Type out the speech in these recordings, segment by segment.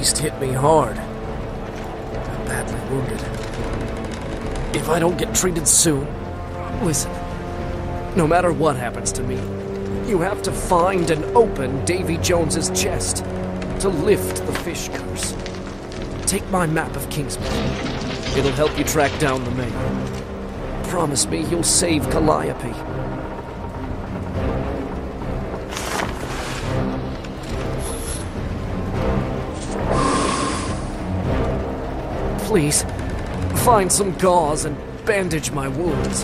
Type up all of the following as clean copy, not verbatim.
beast hit me hard. I'm badly wounded. If I don't get treated soon... Listen, no matter what happens to me, you have to find and open Davy Jones's chest to lift the fish curse. Take my map of Kingsmouth. It'll help you track down the mayor. Promise me you'll save Calliope. Please, find some gauze and bandage my wounds.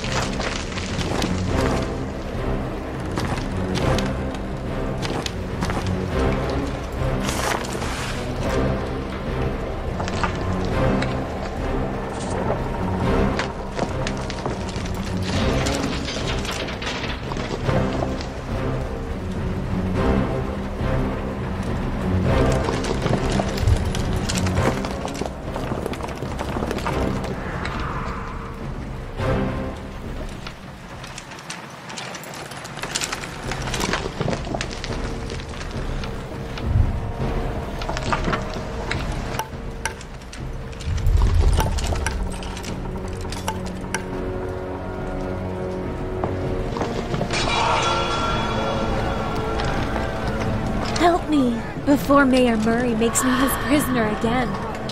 Help me, before Mayor Murray makes me his prisoner again.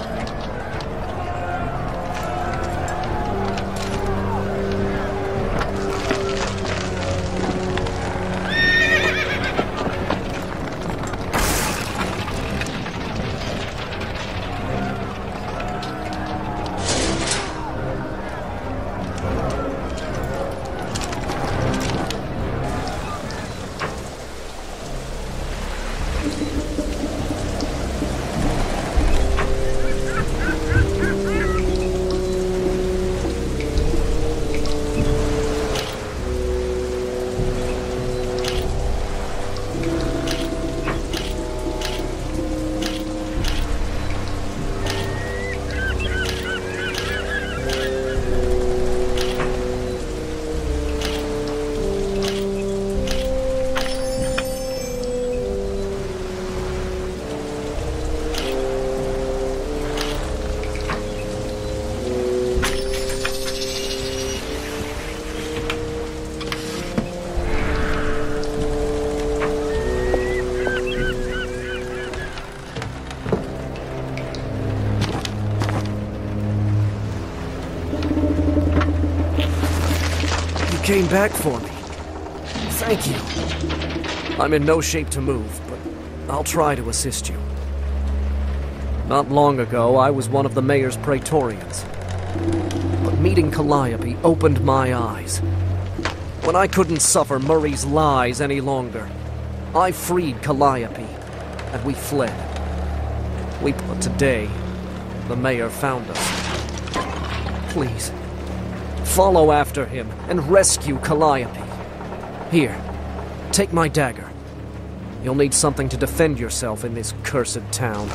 Came back for me. Thank you. I'm in no shape to move, but I'll try to assist you. Not long ago, I was one of the mayor's praetorians. But meeting Calliope opened my eyes. When I couldn't suffer Murray's lies any longer, I freed Calliope, and we fled. But today, the mayor found us. Please, follow after him and rescue Calliope. Here, take my dagger. You'll need something to defend yourself in this cursed town.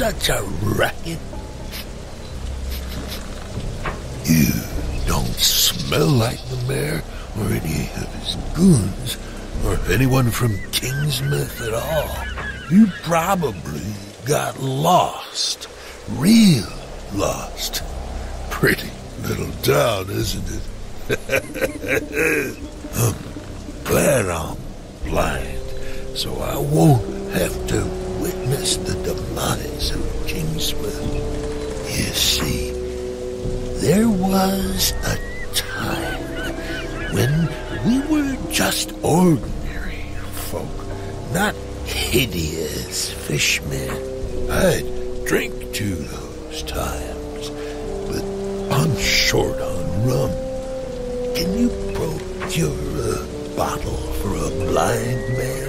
such a racket? You don't smell like the mayor or any of his goons or anyone from Kingsmouth at all. You probably got lost. Real lost. Pretty little town, isn't it? I'm glad I'm blind, so I won't have to witness the demise of Kingsmouth. You see, there was a time when we were just ordinary folk, not hideous fishmen. I'd drink to those times, but I'm short on rum. Can you procure a bottle for a blind man?